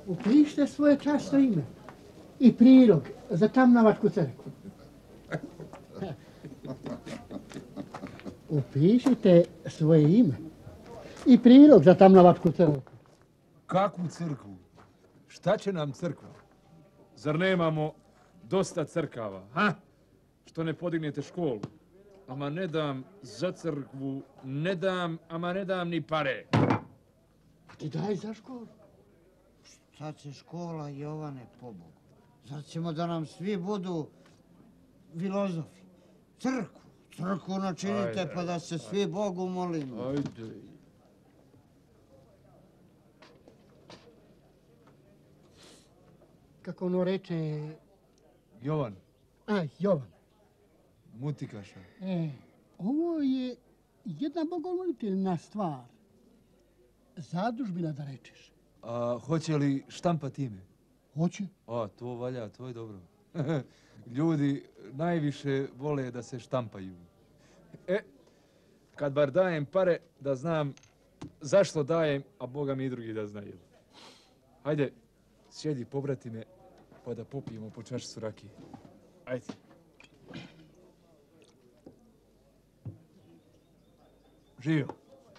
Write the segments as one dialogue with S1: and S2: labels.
S1: Upišite svoje časno ime i prilog za Tamnavačku crkvu. Upišite svoje ime i prilog za Tamnavačku crkvu.
S2: Kakvu crkvu? Šta će nam crkva? Zar nemamo dosta crkava, ha? Što ne podignete školu? Ama ne dam za crkvu, ne dam, ama ne dam ni pare.
S1: Ti daj za školu.
S3: Šta će škola, Jovane, pobogu? Zar ćemo da nam svi budu filozofi? Crkvu načinite pa da se svi Bogu molimo.
S2: Ajde.
S1: Kako ono reče...
S2: Jovan.
S1: Jovan.
S2: Mutikaša.
S1: Ovo je jedna bogomoliteljna stvar. Zadužbina da rečeš.
S2: A hoće li štampati ime?
S1: Hoće.
S2: A, to valja, to je dobro. Ljudi najviše vole da se štampaju. Kad bar dajem pare, da znam zašto dajem, a Boga mi i drugi da znaju. Hajde, sjedi, pobrati me, pa da popijemo po čašicu rakije. Ajde. Živio.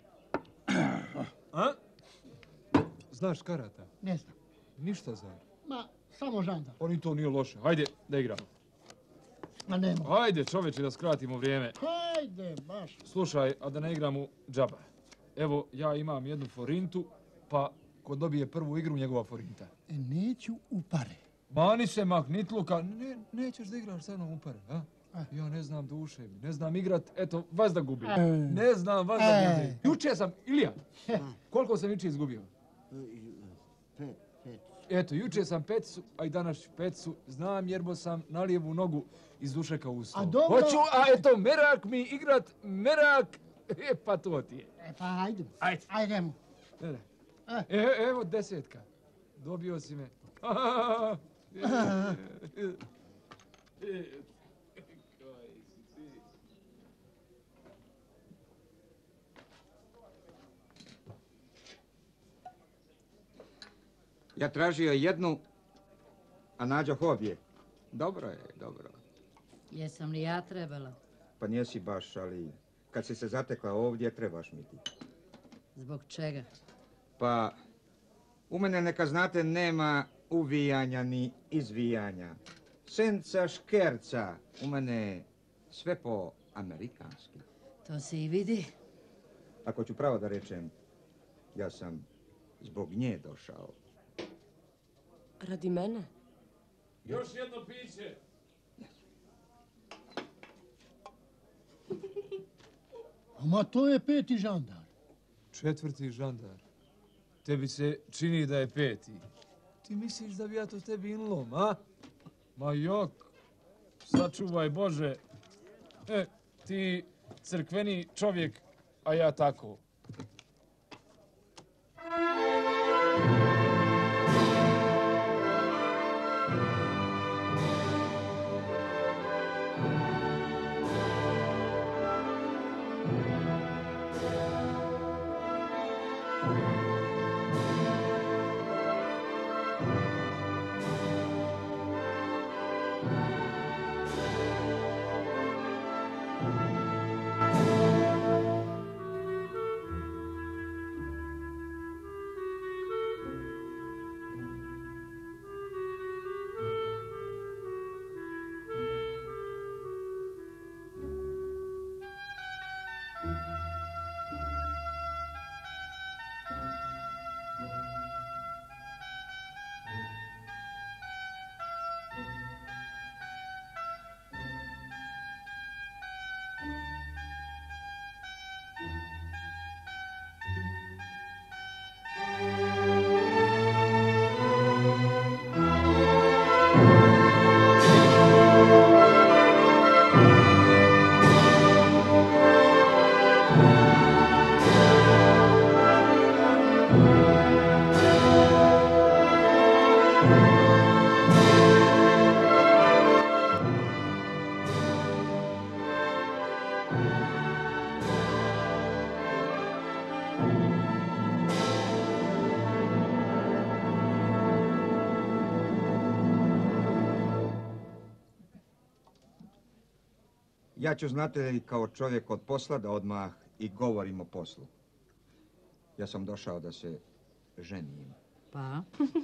S2: A? Znaš karata?
S1: Ne znam.
S2: Ništa zar.
S1: Ma, samo žandar.
S2: Oni to nije loše. Hajde, da igramo.
S1: Ma nema.
S2: Hajde, čoveče, da skratimo vrijeme.
S1: Hajde, baš.
S2: Slušaj, a da ne igramo džaba. Evo, ja imam jednu forintu, pa ko dobije prvu igru, njegova forinta.
S1: Neću u pare.
S2: Mani se, mahnitluka. Nećeš da igraš sa mnom u pare, a? Ja ne znam duše, ne znam igrat, eto, vas da gubim. Ne znam, vas da gubim. Juče sam, Ilija, koliko sam juče izgubio?
S3: 5.
S2: Eto, juče sam 5, a i danas ću 5. Znam jer sam na lijevu nogu iz dušeka ustao.
S1: A dobro.
S2: Hoću, a eto, merak mi igrat, merak, pa to ti je.
S1: Pa ajde. Ajdemo.
S2: Evo 10. Dobio si me.
S4: Ja tražio jednu, a nađoh obje. Dobro je, dobro.
S5: Jesam li ja trebala?
S4: Pa nisi baš, ali kad si se zatekla ovdje, trebaš mi ti.
S5: Zbog čega?
S4: Pa, u mene neka znate nema uvijanja ni izvijanja. Senca škerca, u mene sve po amerikanski.
S5: To se i vidi.
S4: Ako ću pravo da rečem, ja sam zbog nje došao.
S6: Radi mene?
S2: Još jedno piće.
S1: Ma to je 5. žandar.
S2: 4. žandar. Tebi se čini da je 5. Ti misliš da bi ja to tebi inlom, a? Ma jok, sačuvaj Bože. Ti crkveni čovjek, a ja tako.
S4: Ja ću, znate li, kao čovjek od posla da odmah i govorim o poslu. Ja sam došao da se ženim.
S5: Pa?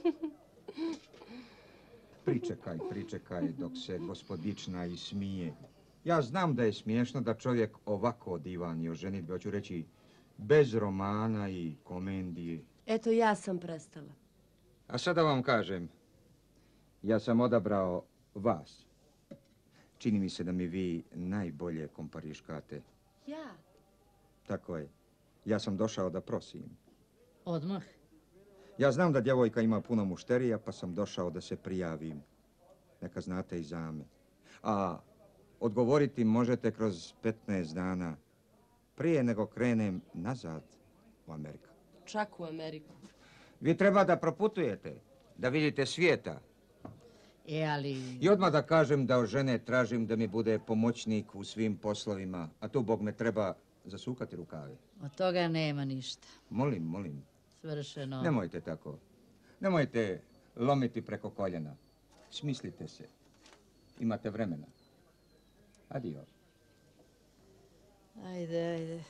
S4: Pričekaj, dok se gospodična i smije. Ja znam da je smiješno da čovjek ovako divani o ženitbi, hoću reći, bez romana i komedije.
S6: Eto, ja sam prestala.
S4: A sada vam kažem, ja sam odabrao vas. Čini mi se da mi vi najbolje kompariškate.
S6: Ja?
S4: Tako je. Ja sam došao da prosim.
S5: Odmah?
S4: Ja znam da djevojka ima puno mušterija, pa sam došao da se prijavim. Neka znate i za me. A odgovoriti možete kroz 15 dana. Prije nego krenem nazad u Ameriku.
S6: Čak u Ameriku.
S4: Vi treba da proputujete, da vidite svijeta.
S5: Ali...
S4: I odmah da kažem da od žene tražim da mi bude pomoćnik u svim poslovima, a tu Bog me treba zasukati rukave.
S5: Od toga nema ništa.
S4: Molim.
S5: Svršeno.
S4: Nemojte tako. Nemojte lomiti preko koljena. Smislite se. Imate vremena. Adio.
S5: Ajde.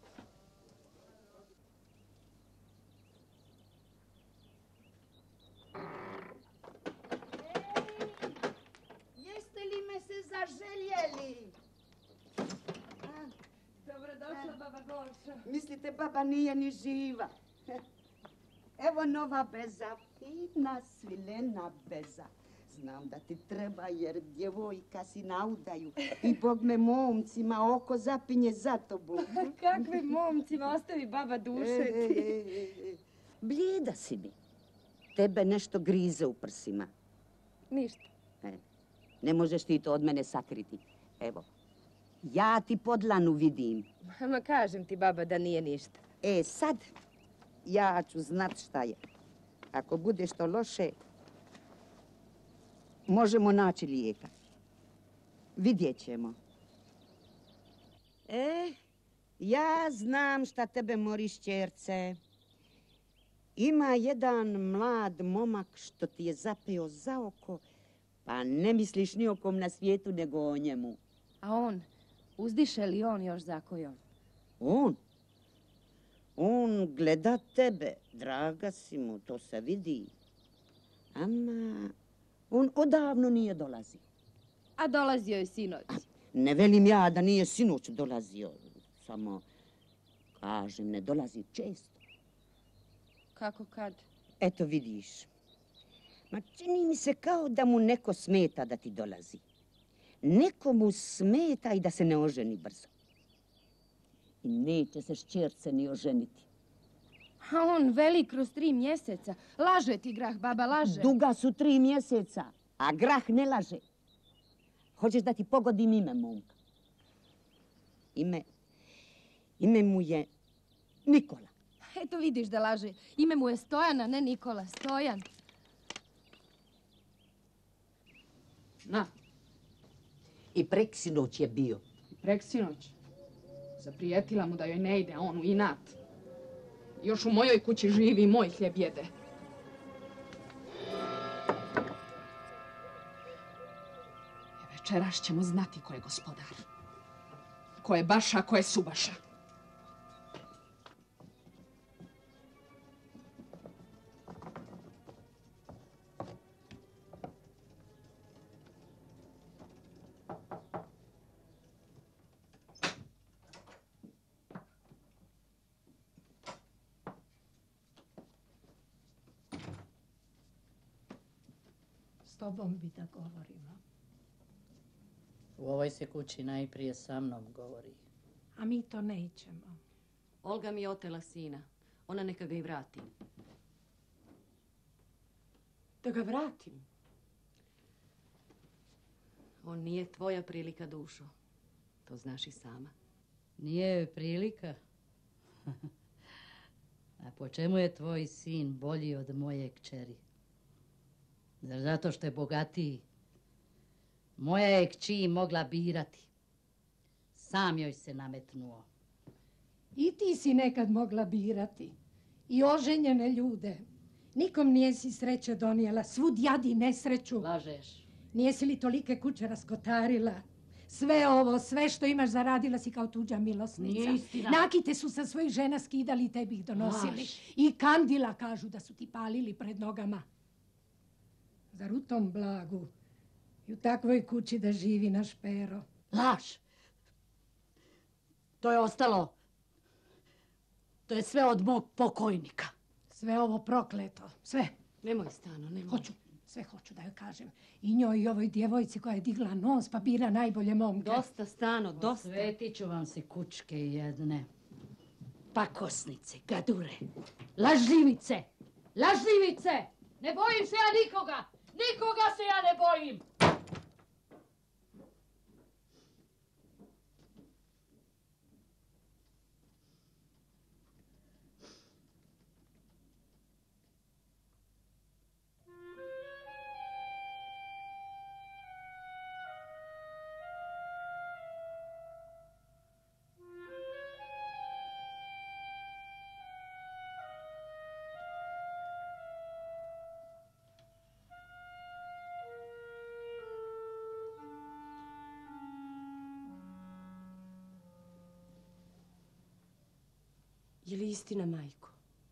S7: Jeste li me se zaželjeli?
S6: Dobrodošla, baba Gorčo.
S7: Mislite, baba nije ni živa. Evo nova beza, fina svilena beza. Znam da ti treba jer djevojka si na udaju i Bog me momcima oko zapinje za tobom.
S6: Kakvim momcima, ostavi baba dušeti.
S7: Blijeda si mi. Tebe nešto grize u prsima.
S6: Ništa.
S7: Ne možeš ti to od mene sakriti. Evo, ja ti podlanu vidim.
S6: Ma kažem ti, baba, da nije ništa.
S7: Sad, ja ću znat šta je. Ako bude što loše, možemo naći lijeka. Vidjet ćemo. Ja znam šta tebe mori, šćerce. Ima jedan mlad momak što ti je zapeo za oko, pa ne misliš ni o kom na svijetu nego o njemu.
S6: A on, uzdiše li on još za kojom?
S7: On gleda tebe, draga si mu, to se vidi. Ama on odavno nije dolazio.
S6: A dolazio je sinoć.
S7: Ne velim ja da nije sinoć dolazio, samo kažem, ne dolazi često.
S6: Kako kad?
S7: Eto vidiš. Ma čini mi se kao da mu neko smeta da ti dolazi. Neko mu smeta i da se ne oženi brzo. I neće se šćerce ni oženiti.
S6: A on veli kroz 3 mjeseca. Laže ti grah, baba, laže.
S7: Duga su 3 mjeseca, a grah ne laže. Hoćeš da ti pogodim ime momka? Ime mu je Nikola.
S6: Eto vidiš da laže. Ime mu je Stojan, a ne Nikola. Stojan.
S8: Na.
S7: I preksinoć je bio.
S8: Preksinoć. Zaprijetila mu da joj ne ide, a on u inat. Još u mojoj kući živi i moj hljeb jede. Večeras ćemo znati ko je gospodar. Ko je baša, a ko je subaša.
S1: S tobom bi da govorimo.
S5: U ovoj se kući najprije sa mnom govori.
S1: A mi to nećemo.
S9: Olga mi je otela sina. Ona neka ga i vrati.
S1: Da ga vratim?
S9: On nije tvoja prilika, dušo. To znaš i sama.
S5: Nije joj prilika? A po čemu je tvoj sin bolji od moje kćeri? Zar zato što je bogatiji? Moja je kći mogla birati. Sam joj se nametnuo.
S10: I ti si nekad mogla birati. I oženjene ljude. Nikom nijesi sreće donijela, svud jadi nesreću.
S5: Lažeš.
S10: Nijesi li tolike kuće raskotarila? Sve ovo, sve što imaš zaradila si kao tuđa milosnica.
S5: Nije istina.
S10: Nakite su sa svojih žena skidali i tebi ih donosili. I kandila kažu da su ti palili pred nogama. Zar u tom blagu i u takvoj kući da živi naš Pero?
S5: Laž. To je ostalo. To je sve od mog pokojnika.
S10: Sve ovo prokleto, sve.
S9: Nemoj, Stano, nemoj.
S10: Hoću, sve hoću da joj kažem. I njoj i ovoj djevojci koja je digla nos pa bira najbolje momke.
S9: Dosta, Stano, dosta.
S5: Osvetit ću vam se kučke jedne. Pakosnice, gadure, lažljivice, lažljivice! Ne bojim se ja nikoga! Nikoga se ja ne bojim!
S11: Je li istina, majko?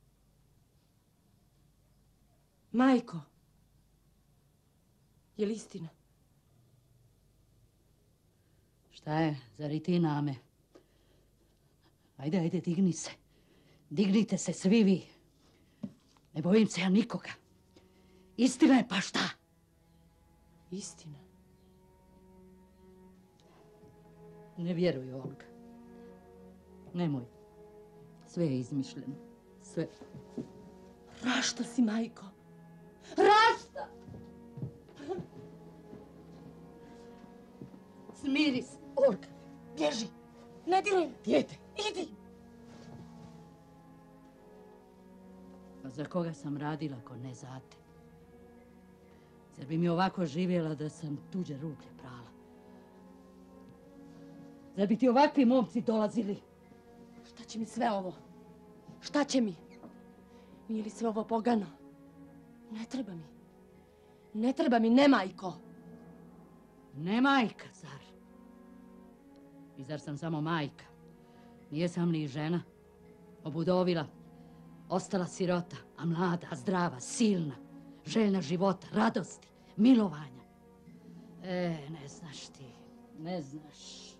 S11: Majko! Je li istina?
S5: Šta je, zar i ti name? Ajde, ajde, digni se. Dignite se svi vi. Ne bojim se ja nikoga. Istina je, pa šta?
S11: Istina?
S5: Ne vjeruj, Olga. Nemoj. Sve je izmišljeno. Sve.
S11: Rašta si, majko.
S5: Rašta! Smiri se, Olga. Bježi.
S11: Ne diraj.
S5: Dijete.
S11: Idi.
S5: Pa za koga sam radila ako ne za te? Zar bi mi ovako živjela da sam tuđe ruke prala? Zar bi ti ovakvi momci dolazili?
S11: Šta će mi sve ovo? Šta će mi? Nije li sve ovo pogano? Ne treba mi. Ne treba mi, ne majko.
S5: Ne majka, zar? I zar sam samo majka? Nije sam li žena? Obudovila. Ostala sirota, a mlada, zdrava, silna. Željna života, radosti, milovanja. Ne znaš ti, ne znaš.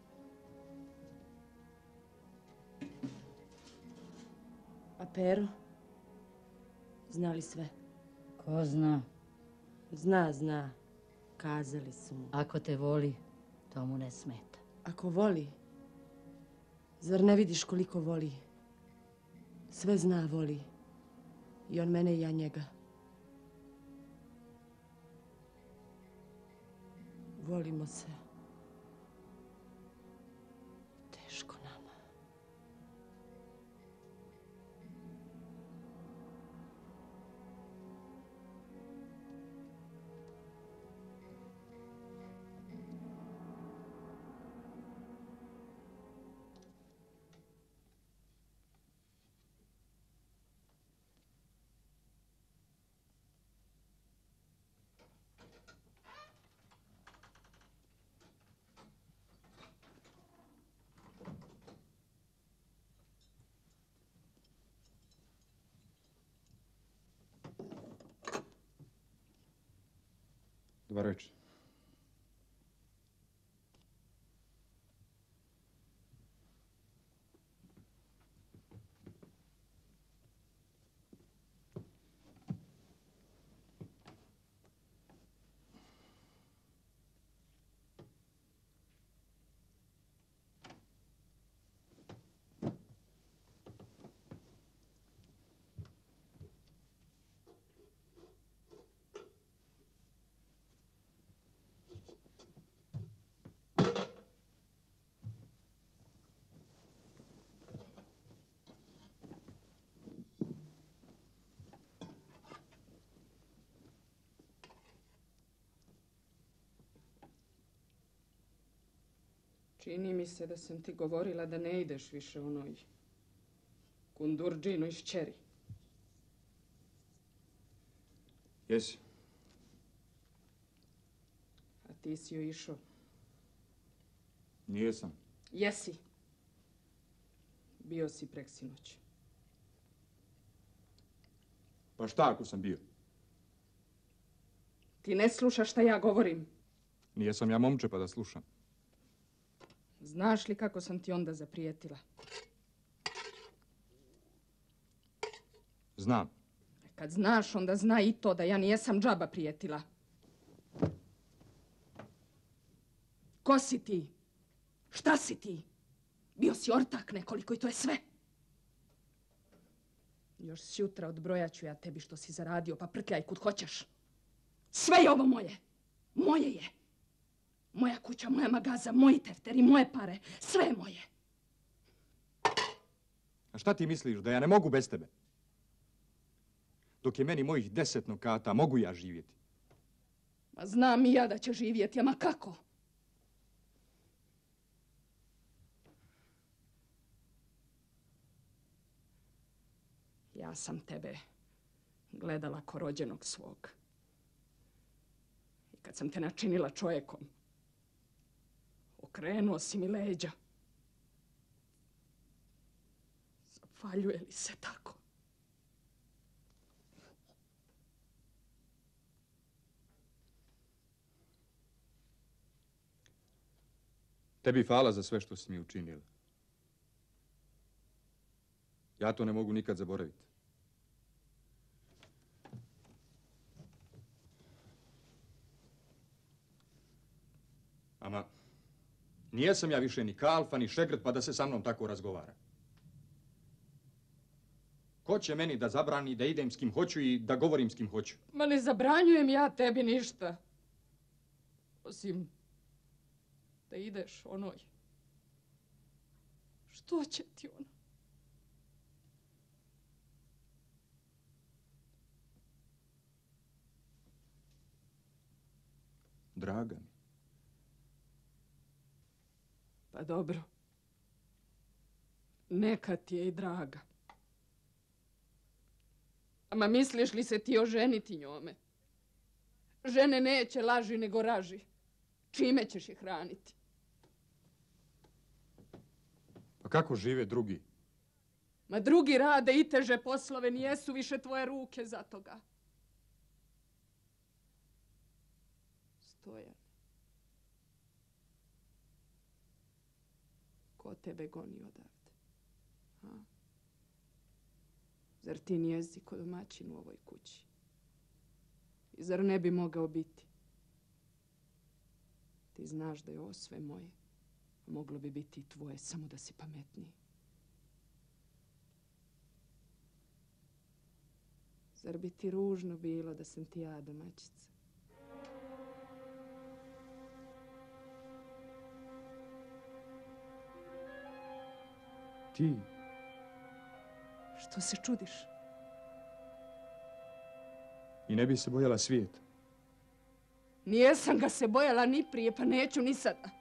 S11: A Pero? Zna li sve?
S5: Ko zna?
S11: Zna. Kazali su mu.
S5: Ako te voli, to mu ne smeta.
S11: Ako voli, zar ne vidiš koliko voli? Sve zna, voli. I on mene i ja njega. Volimo se. Teško nama.
S4: Dobar večer.
S8: Čini mi se da sam ti govorila da ne ideš više onoj Kundurđinoj šćeri.
S4: Jesi.
S8: A ti si joj išao.
S4: Nijesam.
S8: Jesi. Bio si preksinoć.
S4: Pa šta ako sam bio?
S8: Ti ne slušaš šta ja govorim.
S4: Nijesam ja momče pa da slušam.
S8: Znaš li kako sam ti onda zaprijetila?
S4: Znam.
S8: Kad znaš, onda zna i to da ja nijesam džaba prijetila. Ko si ti? Šta si ti? Bio si ortak nekoliko i to je sve. Još sjutra odbrojat ću ja tebi što si zaradio, pa prtljaj kud hoćeš. Sve je ovo moje. Moje je. Moja kuća, moja magaza, moji tefteri, moje pare. Sve je moje.
S4: A šta ti misliš, da ja ne mogu bez tebe? Dok je meni mojih 10 nokata, mogu ja živjeti.
S8: Ma znam i ja da će živjeti, ama kako? Ja sam tebe gledala ko rođenog svog. I kad sam te načinila čovjekom, okrenuo si mi leđa. Zapaljuje li se tako?
S4: Tebi hvala za sve što si mi učinila. Ja to ne mogu nikad zaboraviti. Ama, nijesam ja više ni kalfa, ni šegrt, pa da se sa mnom tako razgovara. Ko će meni da zabrani da idem s kim hoću i da govorim s kim hoću?
S8: Ma ne zabranjujem ja tebi ništa. Osim da ideš onoj. Što će ti ono?
S4: Draga mi.
S8: Pa dobro. Neka ti je i draga. Ama misliš li se ti oženiti njome? Žene neće laži nego raži. Čime ćeš ih hraniti?
S4: Pa kako žive drugi?
S8: Ma drugi rade i teže poslove, nijesu više tvoje ruke za toga. Stojan. Ko tebe goni odavde? A? Zar ti nijezi ko domaćin u ovoj kući? I zar ne bi mogao biti? Ti znaš da je ovo sve moje. Moglo bi biti i tvoje, samo da si pametniji. Zar bi ti ružno bilo da sam ti ja domaćica?
S4: Ti?
S8: Što se čudiš?
S4: I ne bi se bojala svijeta.
S8: Nijesam ga se bojala ni prije, pa neću ni sada.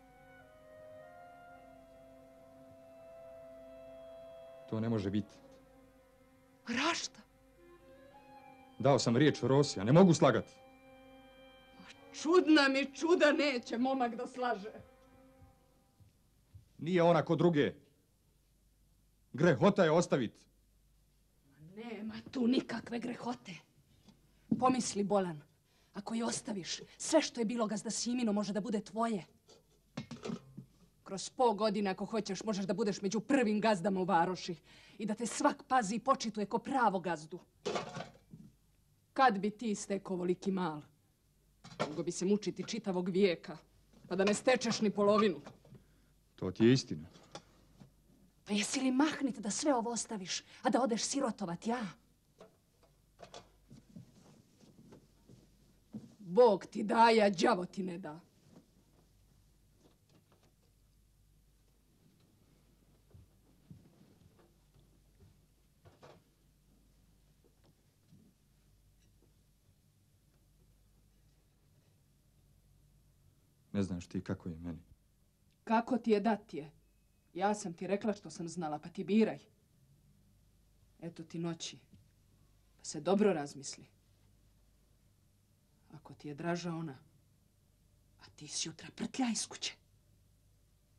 S4: To ne može biti.
S8: Rašta?
S4: Dao sam riječ Rosi, a ne mogu slagati.
S8: Čudna mi čuda neće momak da slaže.
S4: Nije ona ko druge. Grehota je ostaviti.
S8: Nema tu nikakve grehote. Pomisli, bolan, ako je ostaviš, sve što je bilo gazda Simino može da bude tvoje. Kroz 5 godina, ako hoćeš, možeš da budeš među prvim gazdama u varoši i da te svak pazi i počituje ko pravo gazdu. Kad bi ti stekao ovoliki mal? Mogo bi se mučiti čitavog vijeka, pa da ne stečeš ni polovinu.
S4: To ti je istina.
S8: Pa jesi li mahnit da sve ovo ostaviš, a da odeš sirotovat, ja? Bog ti daje, a đavo ti ne da.
S4: Ne znaš ti kako je meni.
S8: Kako ti je da ti je? Ja sam ti rekla što sam znala, pa ti biraj. Eto ti noći. Pa se dobro razmisli. Ako ti je draža ona, a ti si jutra prtljaj iz kuće.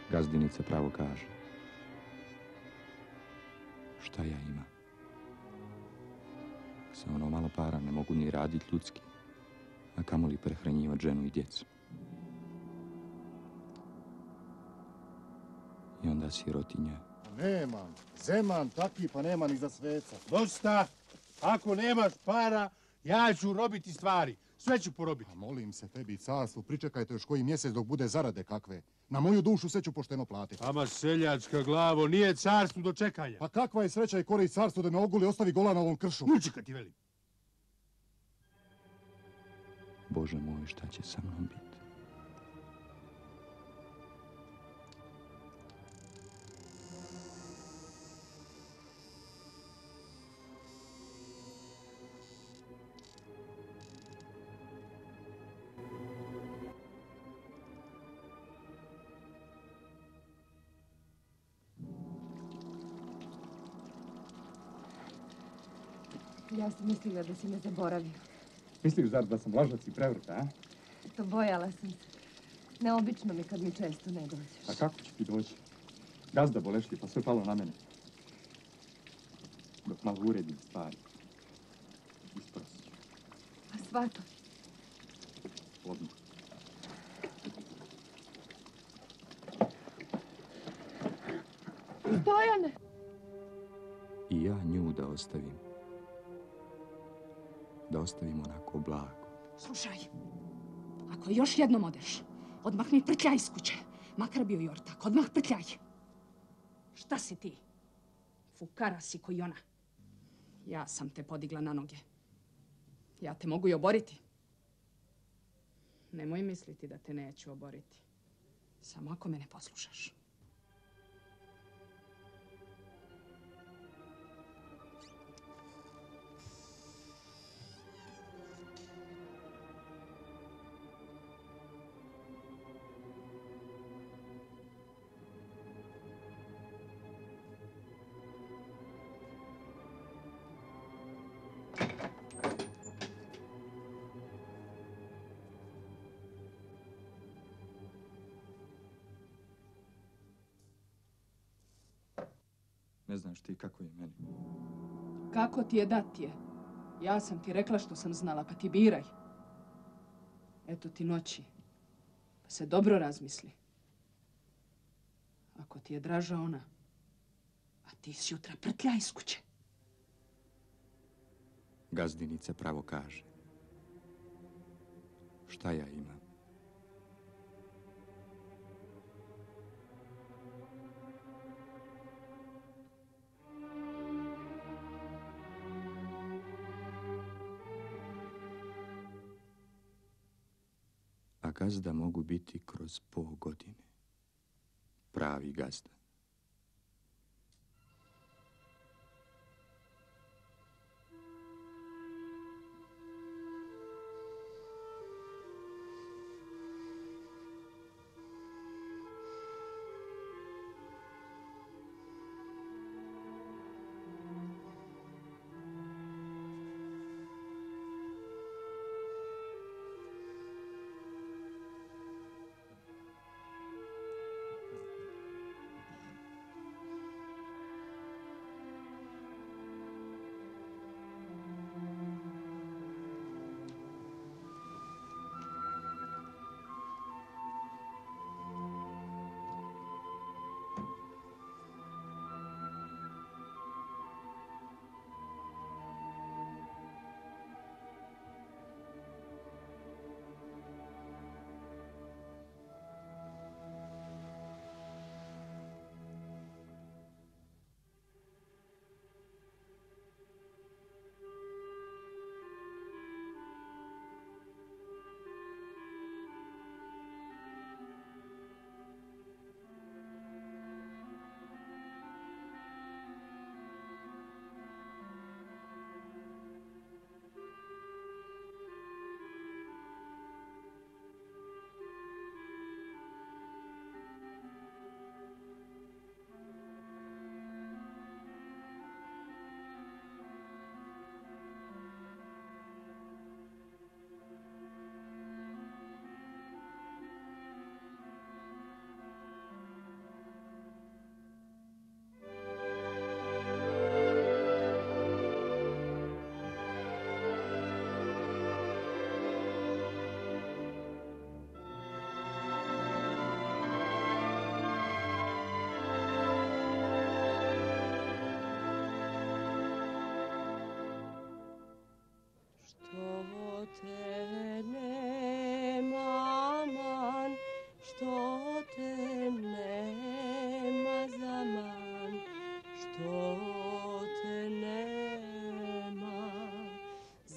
S4: Gazdinica pravo kaže. Šta ja imam? Sa ono malo para ne mogu ni raditi ljudski, a kamoli prehranjivati ženu i djecu. I onda sirotinja.
S12: Nemam. Zeman taki pa nema ni za sveca. Dosta. Ako nemaš para, ja ću robiti stvari. Sve ću porobiti.
S13: A molim se tebi, carstvu, pričekajte još koji mjesec dok bude zarade kakve. Na moju dušu sve ću pošteno platiti.
S12: Ama seljačka glavo, nije carstvu do čekanja.
S13: Pa kakva je sreća i korist carstvu da me oguli ostavi gola na ovom kršu?
S12: Muči kad ti velim.
S4: Bože moj, šta će sa mnom biti?
S6: Ja sam mislila da si me zaboravio.
S14: Misliš, zar da sam lažac i prevrta, a?
S6: To bojala sam se. Neobično mi kad mi često ne dođeš.
S14: A kako će ti doći? Gazda bolešti, pa sve palo na mene. Dok malo uredim stvari. Isprosit ću.
S6: A svato?
S14: Odmah.
S6: Stojane!
S4: I ja nju da ostavim. Da ostavim onako blago.
S8: Slušaj, ako još jednom odeš, odmah mi prtljaj iz kuće. Makar bio i ortak, odmah prtljaj. Šta si ti? Fukara si koji ona. Ja sam te podigla na noge. Ja te mogu i oboriti. Nemoj misliti da te neću oboriti. Samo ako me ne poslušaš.
S14: Ne znaš ti kako je meni.
S8: Kako ti je da ti je? Ja sam ti rekla što sam znala, pa ti biraj. Eto ti noći. Pa se dobro razmisli. Ako ti je draža ona, a ti si jutra prtljaj iz kuće.
S4: Gazdinica pravo kaže. Šta ja imam? A gazda mogu biti kroz pol godine. Pravi gazda.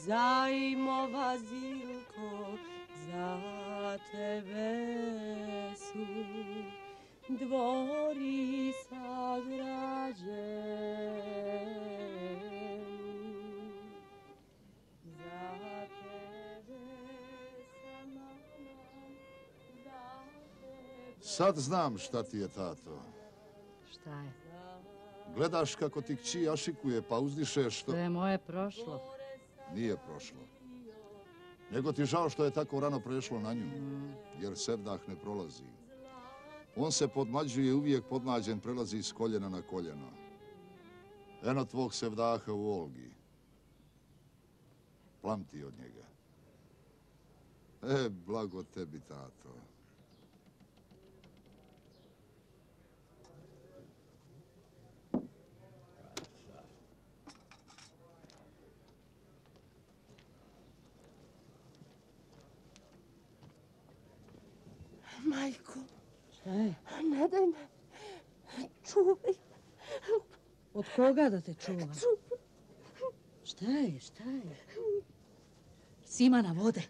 S11: zajmova zilko, za tebe su dvori sagrađeni. Za tebe sam mama, za tebe...
S15: Sad znam šta ti je, tato.
S5: Šta je?
S15: Gledaš kako ti kći ašikuje, pa uzdišeš što...
S5: To je moje prošlo.
S15: Nije prošlo. Nego ti žao što je tako rano prešlo na nju, jer sevdah ne prolazi. On se podmađuje, uvijek podmađen prelazi s koljena na koljeno. Eno tvog sevdaha u Olgi. Plamti od njega. Blago tebi, tato.
S11: Majko.
S5: Šta je?
S11: Ne daj me. Čuvaj.
S5: Od koga da te čuvam?
S11: Čuvaj.
S5: Šta je, šta je? Simana, vode.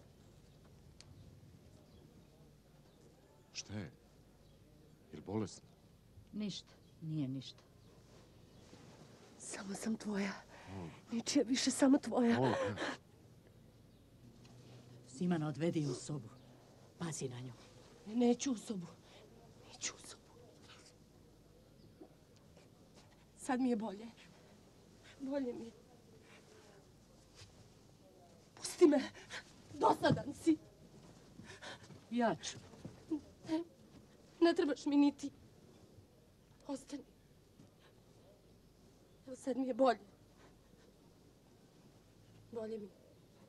S13: Šta je? Je li bolesna?
S5: Ništa, nije ništa.
S11: Samo sam tvoja. Ničija više, samo tvoja.
S13: Olga.
S5: Simana, odvedi ju u sobu. Pazi na nju.
S11: Neću u sobu. Neću u sobu. Sad mi je bolje. Bolje mi je. Pusti me. Dosadan si.
S5: Ja ću.
S11: Ne trebaš mi niti. Ostani. Evo sad mi je bolje. Bolje mi je.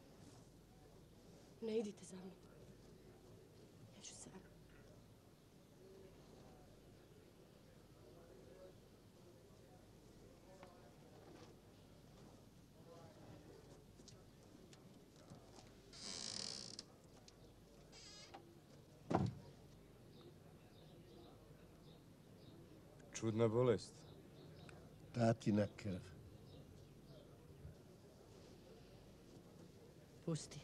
S11: Ne idite za mnom. Ja ću sam.
S2: Čudna bolest.
S16: Tatina krv.
S5: Pusti.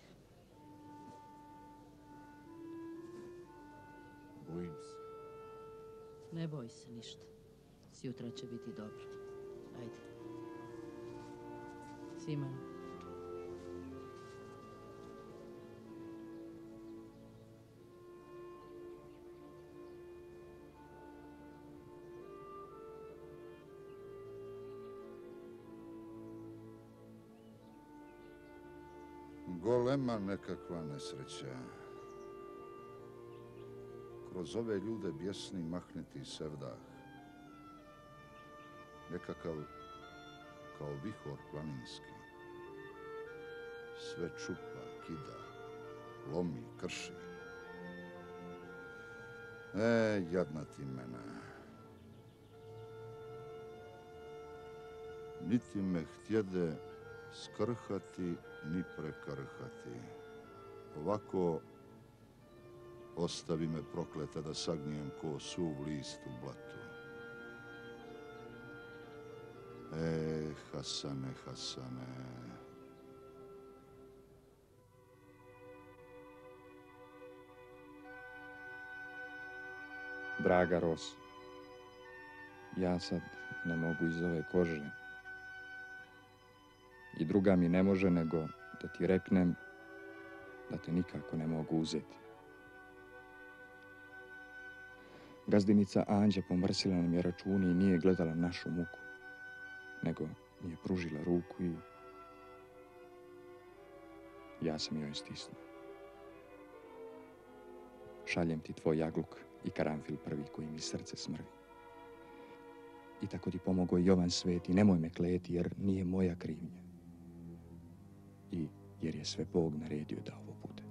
S13: Bojim se.
S5: Ne boj se ništa. Sjutra će biti dobro. Ajde. Simana.
S15: Golema nekakva nesreća. Kroz ove ljude bjesni mahneti sevdah. Nekakav kao vihor planinski. Sve čupa, kida, lomi, krši. Jadna ti mena. Niti me htjede skrhati, ni prekrhati. Ovako ostavi me prokleta da sagnijem ko suv list u blatu. Hasane, Hasane.
S4: Draga Ros, ja sad ne mogu iz ove kože. I druga mi ne može nego da ti reknem da te nikako ne mogu uzeti. Gazdinica Anđa pomrsila nam je računi i nije gledala našu muku, nego mi je pružila ruku i ja sam joj stisnuo. Šaljem ti tvoj jagluk i karanfil prvi koji mi srce smrvi. I tako ti pomogao i Jovan Sveti, nemoj me kleti jer nije moja krivnja. I jer je sve Bog naredio da ovo bude.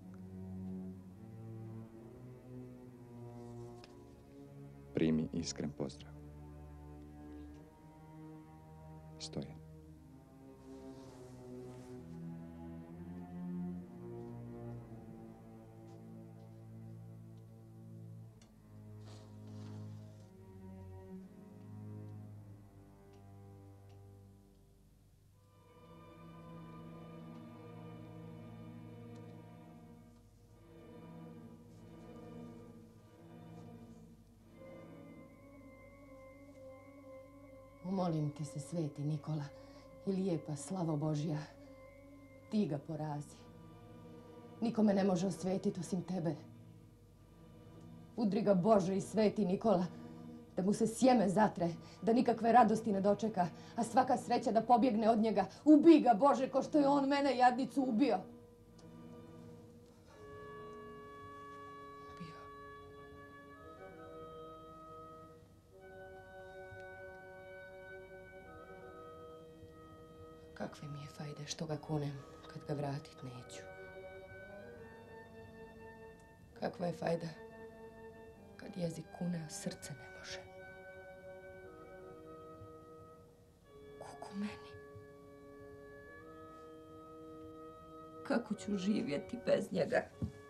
S4: Primi iskren pozdrav. Stojan.
S11: Molim ti se, sveti Nikola, i lijepa slavo Božja, ti ga porazi. Niko me ne može osvetiti osim tebe. Udri ga Bože i sveti Nikola, da mu se sjeme zatre, da nikakve radosti ne dočeka, a svaka sreća da pobjegne od njega. Ubij ga Bože, ko što je on mene, jadnicu, ubio. Kakve mi je fajde što ga kunem kad ga vratit neću. Kakva je fajda kad jezik kune, a srce ne može. Kuku meni. Kako ću živjeti bez njega?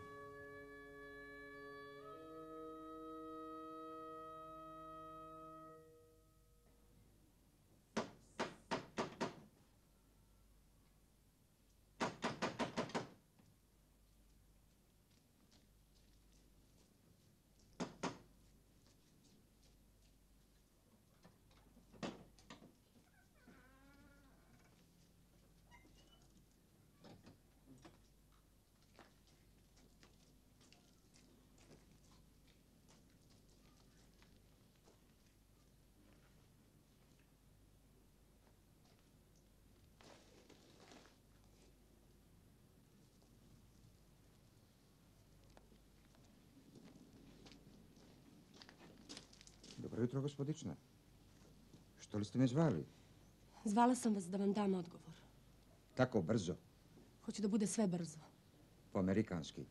S4: Dobro jutro, gospodična. Što li ste me zvali?
S11: Zvala sam vas da vam dam odgovor.
S4: Tako brzo?
S11: Hoću da bude sve brzo.
S4: Po amerikanski.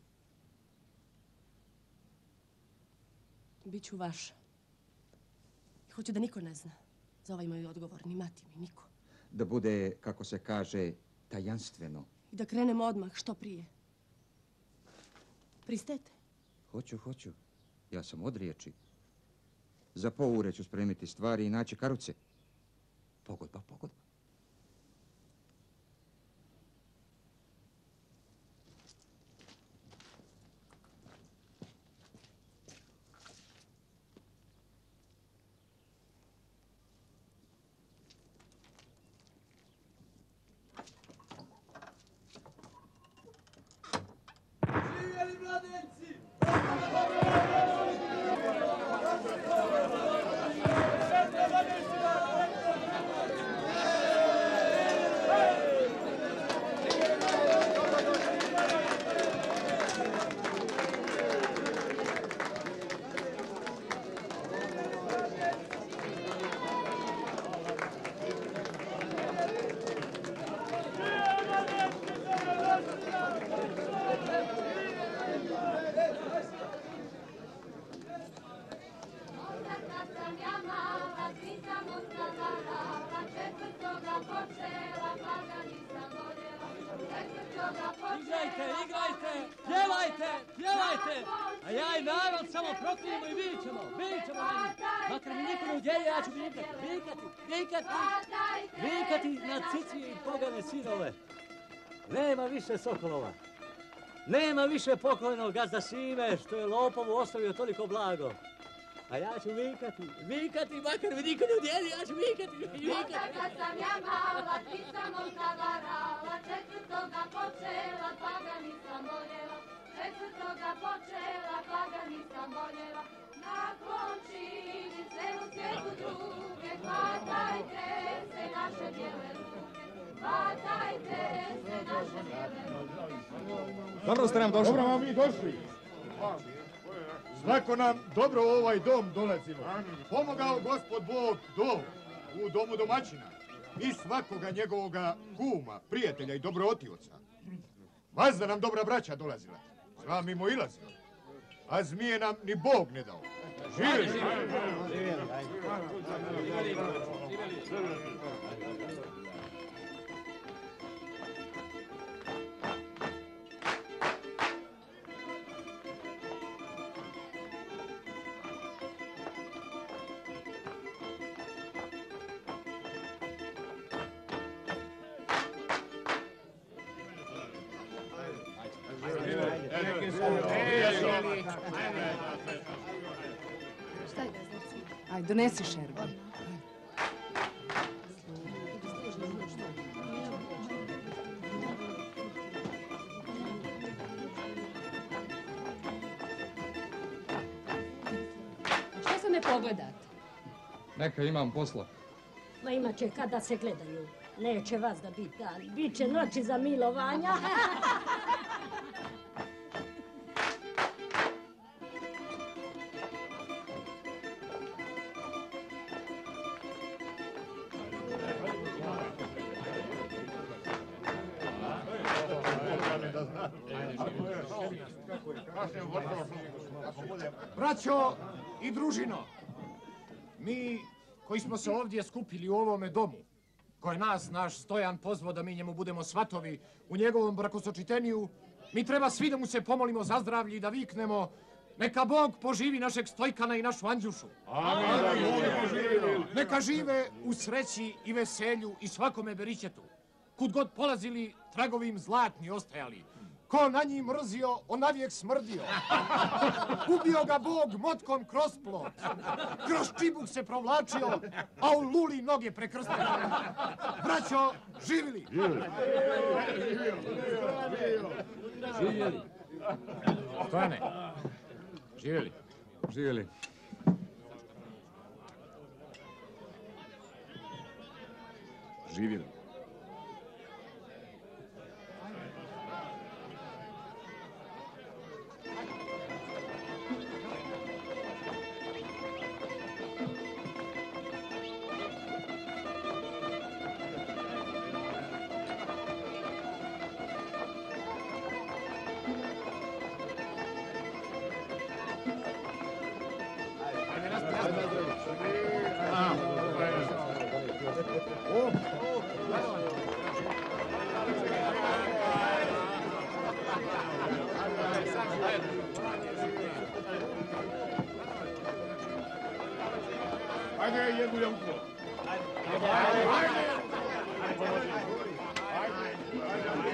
S11: Biću vaša. I hoću da niko ne zna za ovaj moj odgovor, ni mati mi, niko.
S4: Da bude, kako se kaže, tajanstveno.
S11: I da krenemo odmah, što prije. Pristajete?
S4: Hoću. Ja sam od riječi. Za poure ću spremiti stvari i naći karuce. Pogodba.
S2: Živjeli mladenci!
S17: Igrajte, pjevajte, a ja i narod samo proklijemo i vičemo meni. Makar mi niko ne udjelje, ja ću vikati na cicije i pogane sinove. Nema više sokolova, nema više pokojnog gazda Sime, što je lopovu ostavio toliko blago. A ja ću vikati, makar mi niko ne udjeli, ja ću vikati.
S18: Kad sam ja mala, ti sam momka varala, četvrtoga počela, pa ga nisam voljela. Četvrtoga počela, pa ga nisam voljela. Na končini celu svijetu druge, hvatajte se naše bijele ruke. Hvatajte se naše bijele ruke.
S12: Dobro ste nam došli. Dobro vam vi došli. Svako nam dobro u ovaj dom dolazimo. Pomogao Gospod Bog dom u domu domaćina i svakoga njegovoga kuma, prijatelja i dobrotioca. Vas da nam dobra braća dolazila, sva mimo ilazila, a zmije nam ni Bog ne dao. Živjeli!
S8: Aj, donesi šerbu.
S10: me pogledate.
S2: Neka imam posla.
S19: Ma imat će kada se gledaju. Neće vas da biti dan. Biće noći za milovanja.
S12: Braćo i družino, mi koji smo se ovdje skupili u ovome domu, koje nas naš Stojan pozvao da mi njemu budemo svatovi u njegovom brakosočiteniju, mi treba svi da mu se pomolimo za zdravlje i da viknemo neka Bog poživi našeg Stojkana i našu Anđušu. Neka žive u sreći i veselju i svakome beričetu. Kud god polazili, tragovim zlatni ostajali. Ko na njih mrzio, on navijek smrdio. Ubio ga Bog motkom kroz plot. Kroz čibuk se provlačio, a u luli noge prekrstio. Braćo, živili!
S2: Živjeli.
S12: Stojane, živjeli.
S2: Živjeli.
S12: Živjeli.
S18: Ajde, jednu jamku. Ajde.